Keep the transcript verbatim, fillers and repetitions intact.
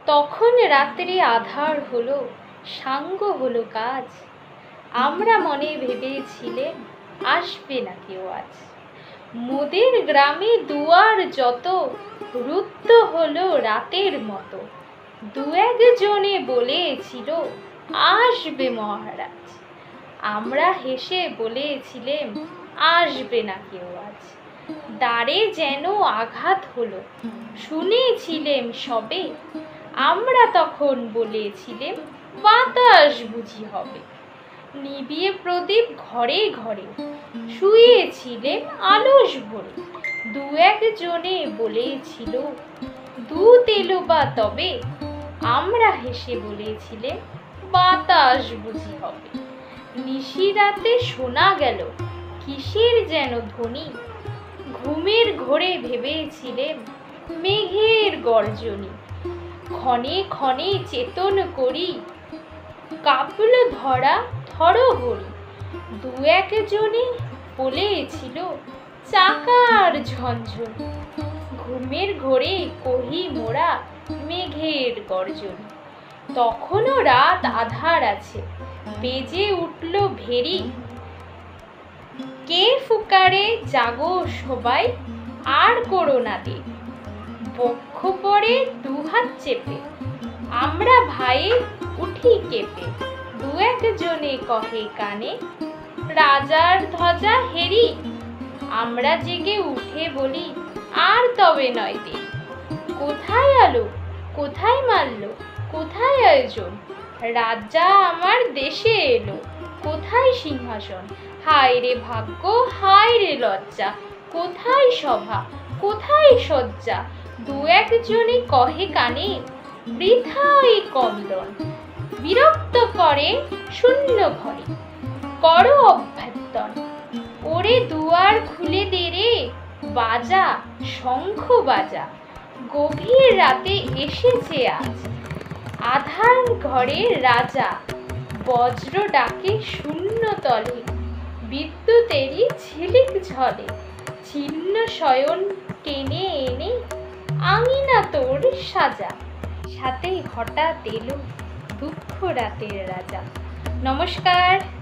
তখন রাত্রি আধার হলো, সাঙ্গ হলো কাজ। আমরা মনে ভেবেছিলেম আসবে না কেউ আজ। মোদের গ্রামে দুয়ার যত রুদ্ধ হলো রাতের মতো। দু একজনে বলেছিল আসবে মহারাজ। আমরা হেসে বলেছিলেম আসবে না কেউ আজ। দ্বারে যেন আঘাত হলো, শুনেছিলেম সবে। আমরা তখন বলেছিলেম বাতাস বুঝি হবে। নিবিয়ে প্রদীপ ঘরে ঘরে শুয়েছিলেম আলস ভরে। দু একজনে বলেছিল দুধ এলো বা তবে। আমরা হেসে বলেছিলেম বাতাস বুঝি হবে। নিশিরাতে শোনা গেল কিসের যেন ধ্বনি। ঘুমের ঘোরে ভেবেছিলেম মেঘের গর্জনি। ক্ষণে ক্ষণে চেতন করি কাঁপল ধরা থরহরি। দু একজনে বলেছিল চাকার ঝনঝনি। ঘুমের ঘোরে কহি মোরা মেঘের গর্জনি। তখনও রাত আধার আছে, বেজে উঠল ভেরি। কে ফুকারে জাগো সবাই, আর করো না দেরি। বক্ষ পরে দুহাত চেপে আমরা ভাইয়ে উঠি কেঁপে। দু একজনে কহে কানে রাজার ধ্বজা হেরি। আমরা জেগে উঠে বলি আর তবে নয় দেরি। কোথায় আলো, কোথায় মাল্য, কোথায় আয়োজন? রাজা আমার দেশে এলো, কোথায় সিংহাসন? হায় রে ভাগ্য, হায় রে লজ্জা, কোথায় সভা, কোথায় সজ্জা? দু একজনে কহে কানে বৃথাই কন্দন। বিরক্ত করে শূন্য ঘরে, করো অভ্যর্থন। ওরে দুয়ার খুলে দে রে, বাজা শঙ্খ বাজা। গভীর রাতে এসেছে আজ আধার ঘরের রাজা। বজ্র ডাকে শূন্য তলে, বিদ্যুতেরই ঝিলিক ঝলে। ছিন্ন শয়ন টেনে এনে আঙিনা তোর সাজা। সাথে হঠাৎ এলো দুঃখ রাতের রাজা। নমস্কার।